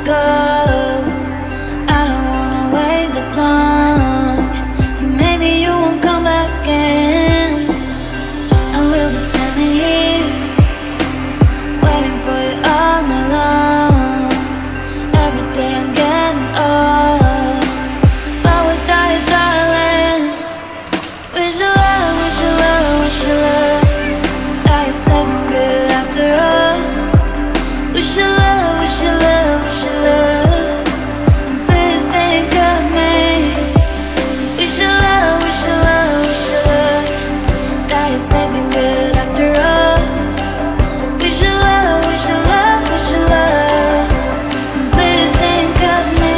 go. I don't wanna wait that long, and maybe you won't come back again. And we'll be standing here, waiting for you all night long. Every day I'm getting old, but without you, darling, wish you love, wish you love, wish you love. That you're second good after all. Wish you love, wish you love, wish you love. Please think of me. Wish you love, wish you love, wish you love. That you're second good after all. Wish you love, wish you love, wish you love. Please think of me.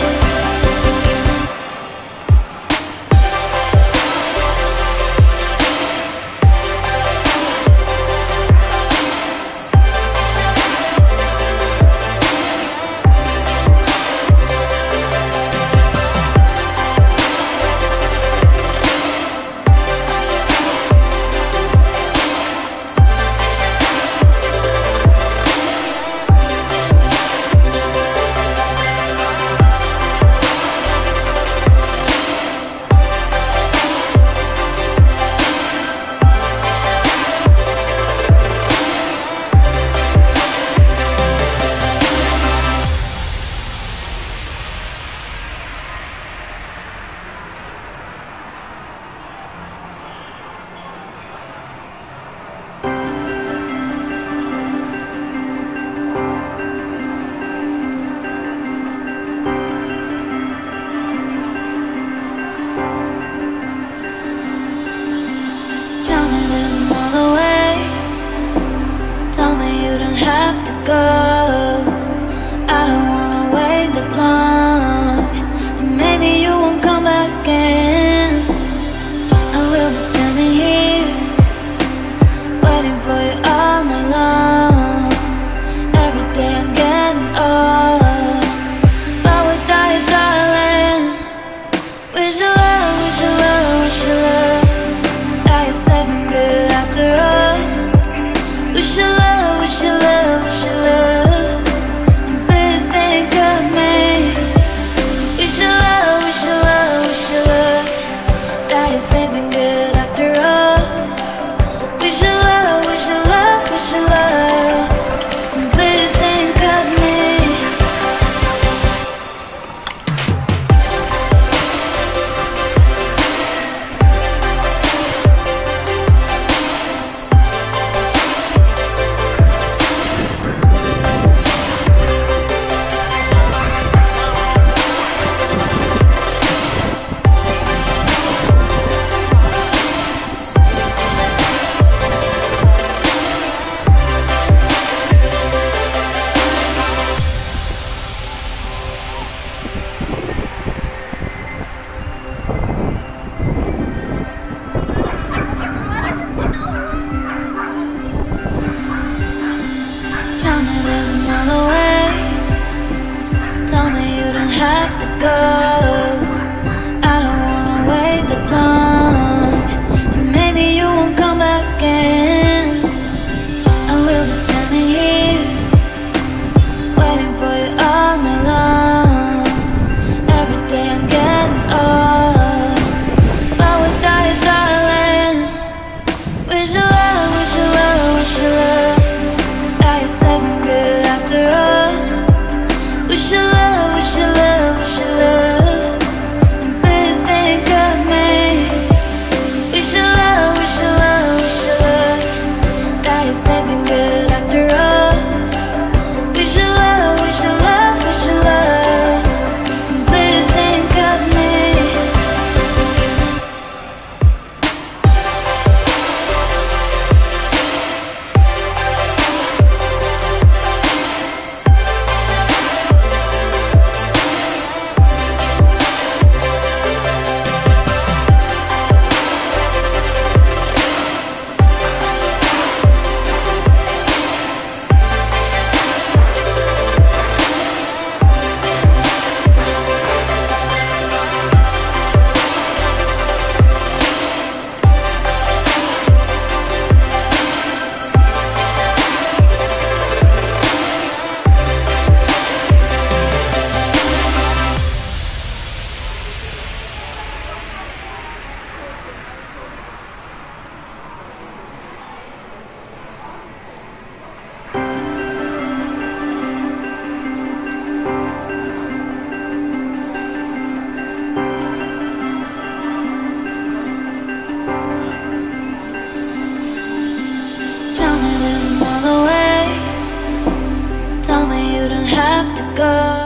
Tell me that I'm all the way. Tell me you don't have to go. I don't wanna wait that long, and maybe you won't come back again. I will be standing here, waiting for you all night long. Every day I'm getting old, but without you, darling, wish you love, wish you love, wish you love. That you're second good after all. Wish you love, wish you love, wish you love. go.